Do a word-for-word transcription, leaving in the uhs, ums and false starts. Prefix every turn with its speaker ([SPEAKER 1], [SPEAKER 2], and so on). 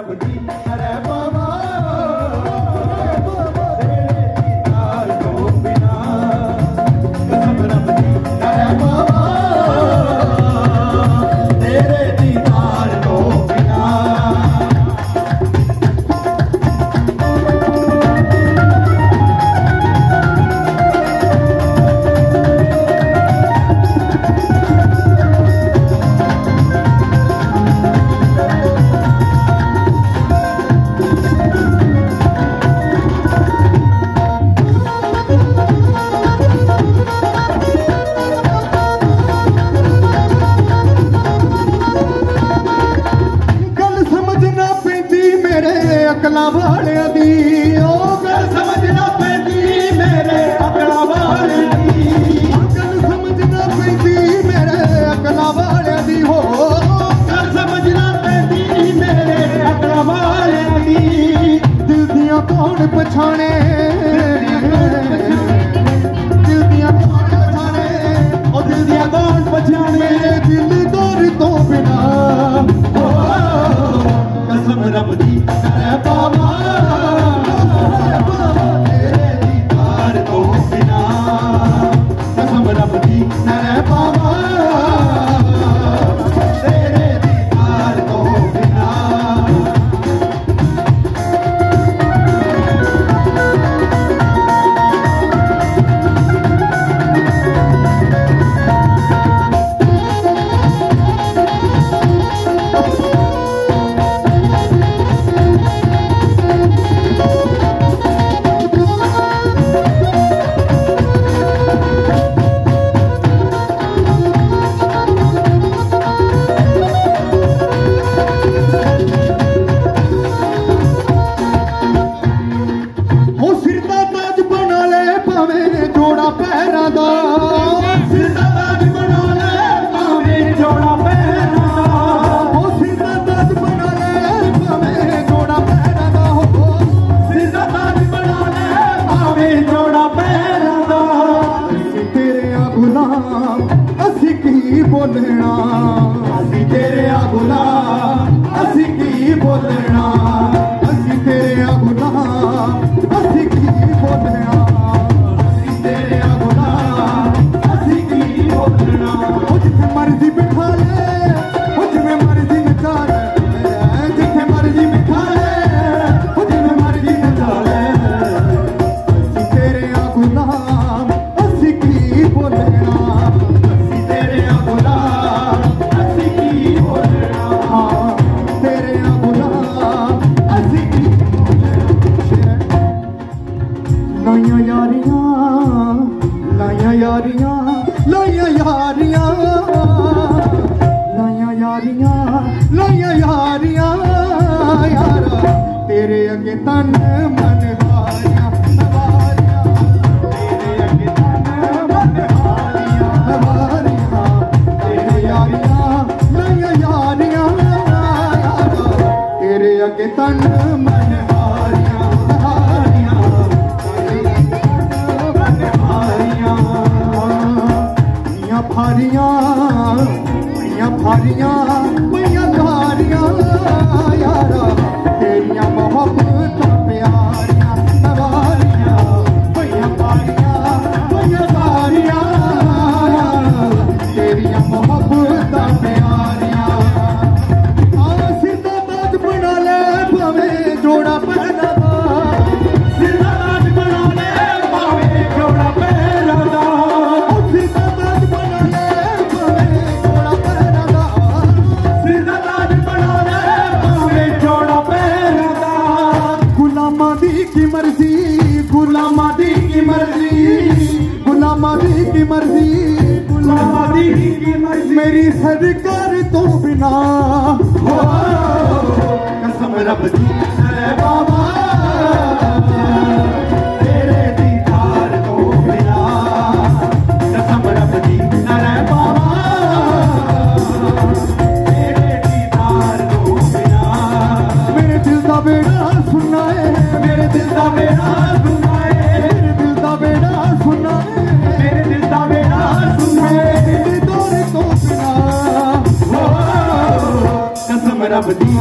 [SPEAKER 1] रब दी अरे बाबा तेरे दीदार तो बिना कसम रब दी अरे बाबा तेरे दीदार तो बिना अकला वाले दी ओ गल समझना पैंदी मेरे अकला वाले दी गल समझना पैंदी मेरे अकला वाले दी हो गल समझना पैंदी मेरे अकला वाले दी दिल दियां कौन पछाणे दिल दियां कौन पछाणे ओ दिल दियां कौन पछाणे दिल दौर तो बिना कसम रब दी अरे बाबा तेरे दीदार तो बिना कसम रब दी अरे बाबा तेरे दीदार तो बिना बोलना असी तेरे गुलाम असी की बोलना असी तेरे गुलाम असी की बोलना असी तेरे गुलाम असी की बोलना जिथे मर्जी बिठा ले जिथे मर्जी नचा ले जिथे मर्जी बिठा ले जिथे मर्जी नचा ले असी तेरे गुलाम असी की बोलना यारियां लाया यारियां लाया यारियां लाया यारियां यारा तेरे अगे तन मन हारियां हारियां तेरे अगे तन मन हारियां हारियां तेरे यारियां लाया यारियां यारा तेरे अगे तन मन हारियां हारियां फारियां मैया फारियां मैया धारियां यारा तेरियां मोहब्बत प्यारियां नवारियां मैया फारियां मैया धारियां तेरियां मोहब्बत प्यारियां सीधा ताज बना ले भावे जोड़ा पहना सीधा ताज बना ले भावे जोड़ा पहना मर्जी गुलामा दी की मर्जी गुलामा दी की मर्जी गुलामा दी की मर्जी मेरी सरकार तो बिना हो कसम रब दी अरे बाबा तेरे दीदार तो बिना कसम रब दी अरे बाबा तेरे दीदार तो बिना मेरे दिल का बेड़ा सुनना है मेरे दिल का बेड़ा सुनना है मेरे दिल का बेड़ा सुनना है मेरे दिल का बेड़ा सुनना है तेरे दौर तो बिना कसम रब दी